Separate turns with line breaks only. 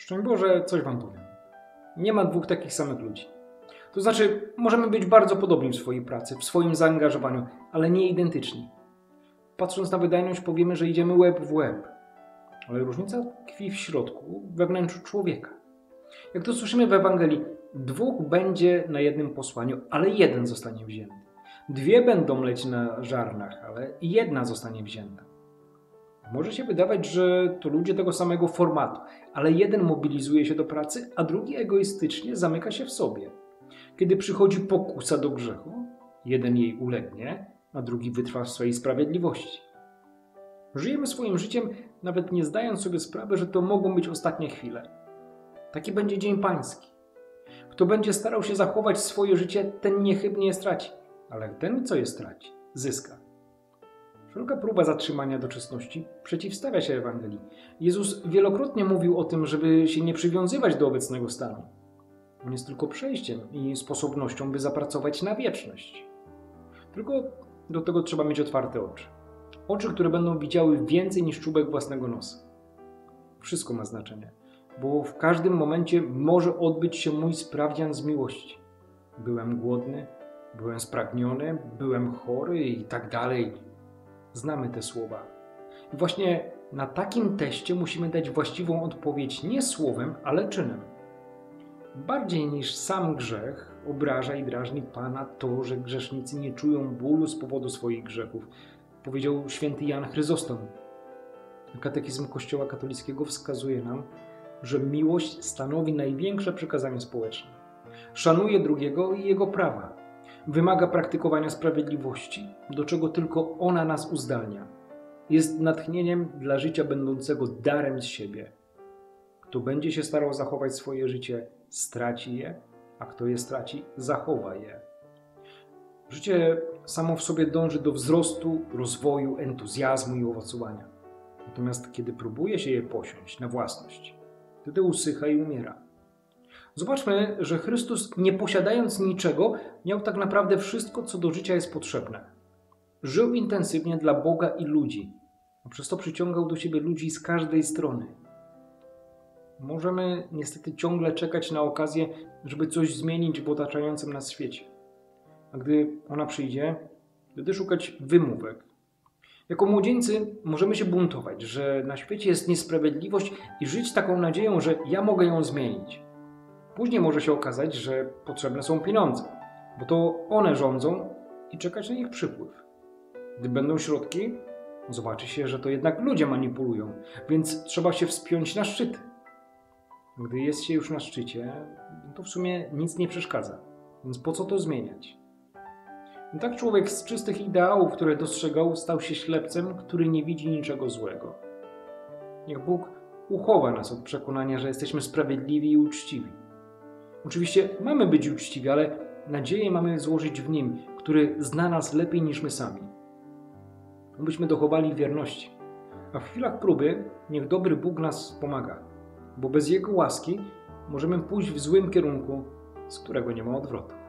Szczęść Boże, coś wam powiem. Nie ma dwóch takich samych ludzi. To znaczy, możemy być bardzo podobni w swojej pracy, w swoim zaangażowaniu, ale nie identyczni. Patrząc na wydajność powiemy, że idziemy łeb w łeb. Ale różnica tkwi w środku, we wnętrzu człowieka. Jak to słyszymy w Ewangelii, dwóch będzie na jednym posłaniu, ale jeden zostanie wzięty. Dwie będą leć na żarnach, ale jedna zostanie wzięta. Może się wydawać, że to ludzie tego samego formatu, ale jeden mobilizuje się do pracy, a drugi egoistycznie zamyka się w sobie. Kiedy przychodzi pokusa do grzechu, jeden jej ulegnie, a drugi wytrwa w swojej sprawiedliwości. Żyjemy swoim życiem, nawet nie zdając sobie sprawy, że to mogą być ostatnie chwile. Taki będzie dzień pański. Kto będzie starał się zachować swoje życie, ten niechybnie je straci, ale ten, co je straci, zyska. Wszelka próba zatrzymania doczesności przeciwstawia się Ewangelii. Jezus wielokrotnie mówił o tym, żeby się nie przywiązywać do obecnego stanu. On jest tylko przejściem i sposobnością, by zapracować na wieczność. Tylko do tego trzeba mieć otwarte oczy. Oczy, które będą widziały więcej niż czubek własnego nosa. Wszystko ma znaczenie, bo w każdym momencie może odbyć się mój sprawdzian z miłości. Byłem głodny, byłem spragniony, byłem chory i tak dalej. Znamy te słowa. I właśnie na takim teście musimy dać właściwą odpowiedź nie słowem, ale czynem. Bardziej niż sam grzech obraża i drażni Pana to, że grzesznicy nie czują bólu z powodu swoich grzechów, powiedział święty Jan Chryzostom. Katechizm Kościoła katolickiego wskazuje nam, że miłość stanowi największe przykazanie społeczne. Szanuje drugiego i jego prawa. Wymaga praktykowania sprawiedliwości, do czego tylko ona nas uzdalnia. Jest natchnieniem dla życia będącego darem z siebie. Kto będzie się starał zachować swoje życie, straci je, a kto je straci, zachowa je. Życie samo w sobie dąży do wzrostu, rozwoju, entuzjazmu i owocowania. Natomiast kiedy próbuje się je posiąść na własność, wtedy usycha i umiera. Zobaczmy, że Chrystus, nie posiadając niczego, miał tak naprawdę wszystko, co do życia jest potrzebne. Żył intensywnie dla Boga i ludzi, a przez to przyciągał do siebie ludzi z każdej strony. Możemy niestety ciągle czekać na okazję, żeby coś zmienić w otaczającym nas świecie. A gdy ona przyjdzie, wtedy szukać wymówek. Jako młodzieńcy możemy się buntować, że na świecie jest niesprawiedliwość i żyć taką nadzieją, że ja mogę ją zmienić. Później może się okazać, że potrzebne są pieniądze, bo to one rządzą i czekać na ich przypływ. Gdy będą środki, zobaczy się, że to jednak ludzie manipulują, więc trzeba się wspiąć na szczyty. Gdy jest się już na szczycie, to w sumie nic nie przeszkadza, więc po co to zmieniać? I tak człowiek z czystych ideałów, które dostrzegał, stał się ślepcem, który nie widzi niczego złego. Niech Bóg uchowa nas od przekonania, że jesteśmy sprawiedliwi i uczciwi. Oczywiście mamy być uczciwi, ale nadzieję mamy złożyć w Nim, który zna nas lepiej niż my sami. Byśmy dochowali wierności, a w chwilach próby niech dobry Bóg nas pomaga, bo bez Jego łaski możemy pójść w złym kierunku, z którego nie ma odwrotu.